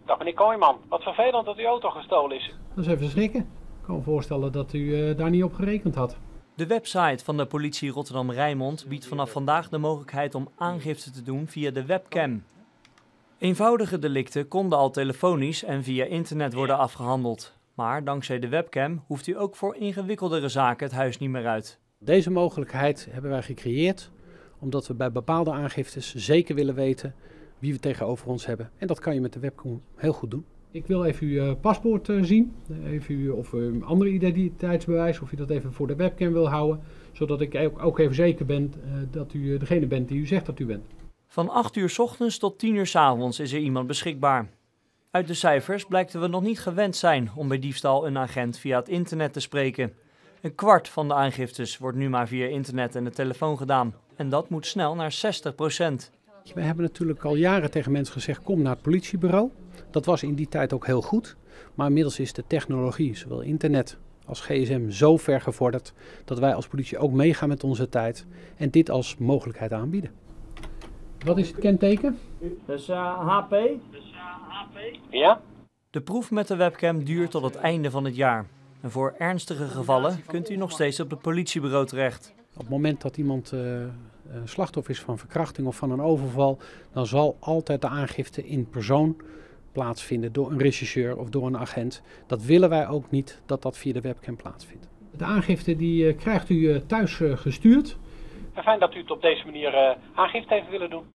Dag meneer Kooijman, wat vervelend dat uw auto gestolen is. Dat is even schrikken. Ik kan me voorstellen dat u daar niet op gerekend had. De website van de politie Rotterdam-Rijnmond biedt vanaf vandaag de mogelijkheid om aangifte te doen via de webcam. Eenvoudige delicten konden al telefonisch en via internet worden afgehandeld. Maar dankzij de webcam hoeft u ook voor ingewikkeldere zaken het huis niet meer uit. Deze mogelijkheid hebben wij gecreëerd omdat we bij bepaalde aangiftes zeker willen weten wie we tegenover ons hebben. En dat kan je met de webcam heel goed doen. Ik wil even uw paspoort zien, even of een andere identiteitsbewijs, of u dat even voor de webcam wil houden. Zodat ik ook even zeker ben dat u degene bent die u zegt dat u bent. Van 8 uur 's ochtends tot 10 uur 's avonds is er iemand beschikbaar. Uit de cijfers blijkt dat we nog niet gewend zijn om bij diefstal een agent via het internet te spreken. Een kwart van de aangiftes wordt nu maar via internet en de telefoon gedaan. En dat moet snel naar 60%. We hebben natuurlijk al jaren tegen mensen gezegd, kom naar het politiebureau. Dat was in die tijd ook heel goed. Maar inmiddels is de technologie, zowel internet als gsm, zo ver gevorderd dat wij als politie ook meegaan met onze tijd en dit als mogelijkheid aanbieden. Wat is het kenteken? Dus HP? Ja? De proef met de webcam duurt tot het einde van het jaar. En voor ernstige gevallen kunt u nog steeds op het politiebureau terecht. Op het moment dat iemand slachtoffer is van verkrachting of van een overval, dan zal altijd de aangifte in persoon plaatsvinden door een rechercheur of door een agent. Dat willen wij ook niet dat dat via de webcam plaatsvindt. De aangifte die krijgt u thuis gestuurd. Fijn dat u het op deze manier aangifte heeft willen doen.